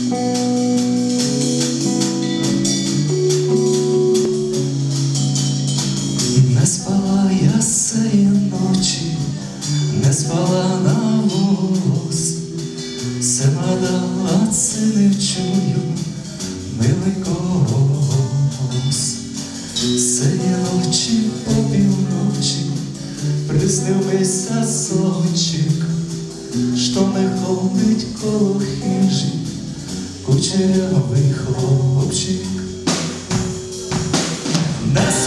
Не спала я сеї ночі, не спала на волос, все надала, це не чую, милий голос. Сеї ночі по півночі приснився сончик, що не ходить коло хижі, кучерявий хлопчик.